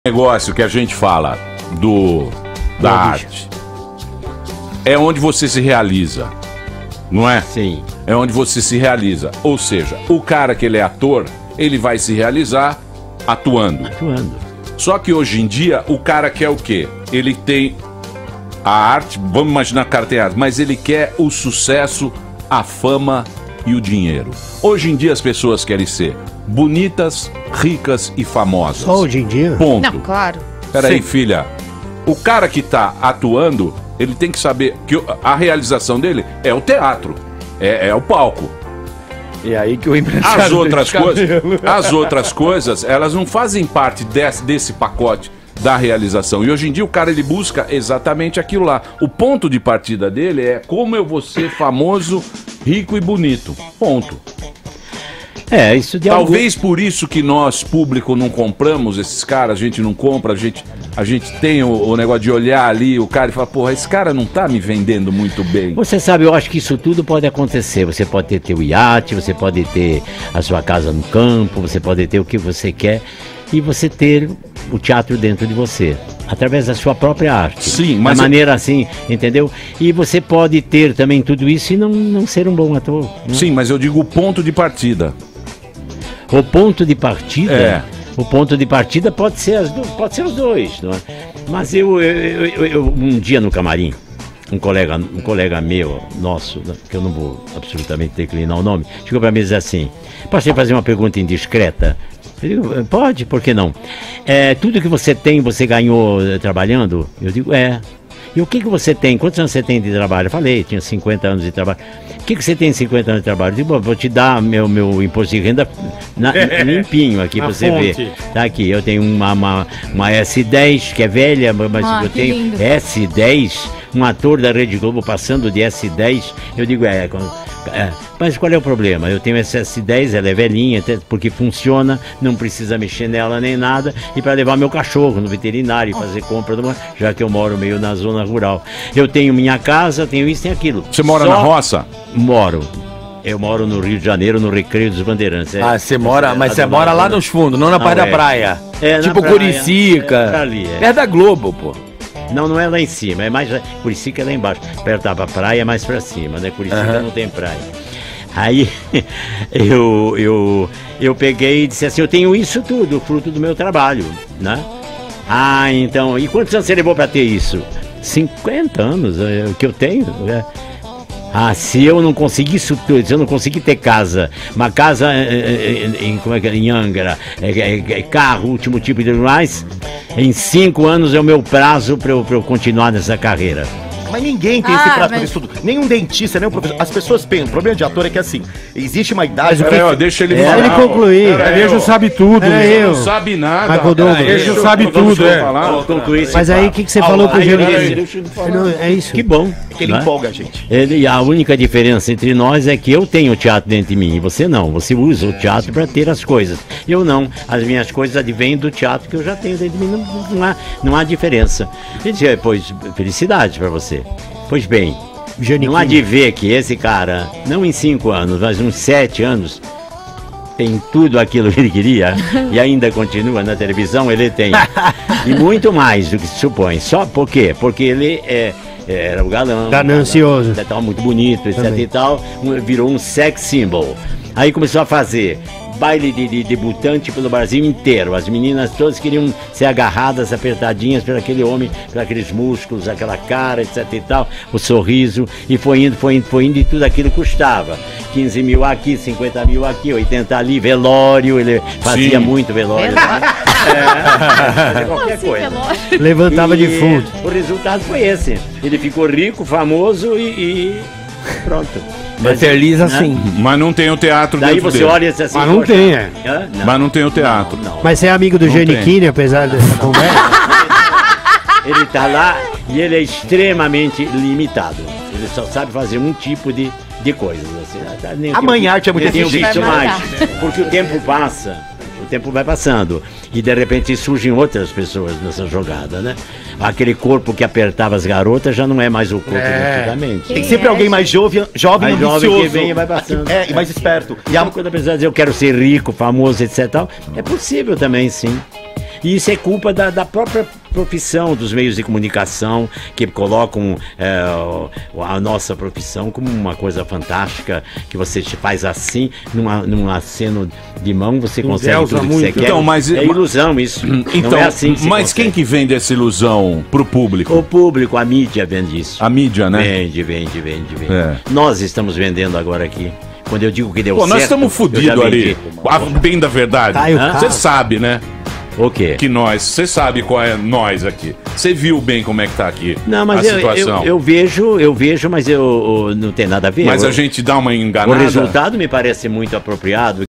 negócio que a gente fala da arte é onde você se realiza, não é? Sim. É onde você se realiza. Ou seja, o cara que ele é ator, ele vai se realizar atuando. Só que hoje em dia, o cara quer o quê? Ele tem a arte, vamos imaginar que o cara tem arte, mas ele quer o sucesso, a fama e o dinheiro. Hoje em dia as pessoas querem ser bonitas, ricas e famosas. Só hoje em dia? Ponto. Não, claro. Peraí, filha. O cara que tá atuando, ele tem que saber que a realização dele é o teatro, é o palco. E aí que o empresário As outras coisas, elas não fazem parte desse pacote da realização. E hoje em dia o cara, ele busca exatamente aquilo lá. O ponto de partida dele é como eu vou ser famoso, rico e bonito. Ponto. Isso de Talvez por isso que nós, público, não compramos esses caras, a gente não compra, a gente tem o negócio de olhar ali o cara e falar, porra, esse cara não tá me vendendo muito bem. Você sabe, eu acho que isso tudo pode acontecer. Você pode ter teu iate, você pode ter a sua casa no campo, você pode ter o que você quer e você ter o teatro dentro de você, através da sua própria arte. Sim, mas da maneira assim, entendeu? E você pode ter também tudo isso e não ser um bom ator. Né? Sim, mas eu digo o ponto de partida. O ponto de partida? É. O ponto de partida pode ser os dois, não é? Mas eu um dia no camarim, um colega meu, nosso, que eu não vou absolutamente declinar o nome, chegou para mim e disse assim: posso te fazer uma pergunta indiscreta? Eu digo, pode, por que não? Tudo que você tem, você ganhou trabalhando? Eu digo, E o que você tem? Quantos anos você tem de trabalho? Eu falei, tinha 50 anos de trabalho. O que você tem de 50 anos de trabalho? Eu digo, vou te dar meu imposto de renda limpinho aqui pra você ver. Tá aqui, eu tenho uma S10 que é velha, mas eu tenho lindo. S10, um ator da Rede Globo passando de S10. Eu digo, mas qual é o problema? Eu tenho essa S10, ela é velhinha, até porque funciona, não precisa mexer nela nem nada, e para levar meu cachorro no veterinário e fazer compra, já que eu moro meio na zona rural. Eu tenho minha casa, tenho isso, tenho aquilo. Você mora na roça? Moro. Eu moro no Rio de Janeiro, no Recreio dos Bandeirantes. Você mora, mas você mora lá nos fundos, não na parte da praia. Tipo Curicica. É da Globo, pô. Não é lá em cima, é mais Curicica é lá embaixo. Perto da praia é mais pra cima, né? Curicica não tem praia. Aí eu peguei e disse assim, eu tenho isso tudo, fruto do meu trabalho, né? Então, e quantos anos você levou pra ter isso? 50 anos, o que eu tenho, se eu não conseguir isso tudo, se eu não conseguir ter casa, uma casa em Angra, carro, último tipo de mais, em 5 anos é o meu prazo para eu continuar nessa carreira. Mas ninguém tem esse prazo para isso tudo. Nenhum dentista, nenhum professor. As pessoas pensam, o problema de ator é que assim, existe uma idade... Deixa ele falar. Ele concluir. Deixa sabe tudo. Ele não sabe nada. Deixa sabe tudo, Mas aí o que você falou pro Geraldo? É isso. Que bom. Que ele empolga a gente. A única diferença entre nós é que eu tenho o teatro dentro de mim e você não. Você usa o teatro para ter as coisas. Eu não. As minhas coisas advêm do teatro que eu já tenho dentro de mim. Não há diferença. Pois, felicidade para você. Pois bem, não há de ver que esse cara, não em 5 anos, mas uns 7 anos, tem tudo aquilo que ele queria e ainda continua na televisão, ele tem. E muito mais do que se supõe. Só por quê? Porque ele era o galã. Ganancioso. Estava muito bonito, etc e tal. Virou um sex symbol. Aí começou a fazer baile de debutante pelo Brasil inteiro. As meninas todas queriam ser agarradas, apertadinhas por aquele homem, por aqueles músculos, aquela cara, etc e tal, o sorriso, e foi indo e tudo aquilo custava. 15 mil aqui, 50 mil aqui, 80 ali, velório, ele fazia muito velório. Fazia qualquer coisa. Levantava defunto. O resultado foi esse. Ele ficou rico, famoso e pronto. Mas feliz assim. Mas não tem o teatro daí dentro você dele. olha assim. Mas não tem, Mas não tem o teatro. Não. Mas você é amigo do Giannichini, apesar dessa conversa? Ele tá lá e ele é extremamente limitado. Ele só sabe fazer um tipo de coisas. Assim. A mãe arte é muito exigente mais. Porque o tempo passa. O tempo vai passando e de repente surgem outras pessoas nessa jogada, né? Aquele corpo que apertava as garotas já não é mais o corpo de antigamente. Tem sempre alguém mais jovem ambicioso, que vem e vai passando. E mais esperto. E quando a pessoa diz eu quero ser rico, famoso, etc. Tal, é possível também, sim. E isso é culpa da própria profissão, dos meios de comunicação, que colocam a nossa profissão como uma coisa fantástica, que você faz assim, num aceno de mão, você consegue tudo que você quer. Então, mas, é ilusão isso. Então, não é assim que mas quem que vende essa ilusão pro público? O público, a mídia vende isso. A mídia, né? Vende. Nós estamos vendendo agora aqui. Quando eu digo que deu certo... Nós estamos fodidos ali. Bem da verdade. Você sabe, né? O quê? Que você sabe qual é nós aqui. Você viu bem como é que tá aqui. Não, mas a situação. Eu vejo, mas eu não tem nada a ver. Mas a gente dá uma enganada. O resultado me parece muito apropriado.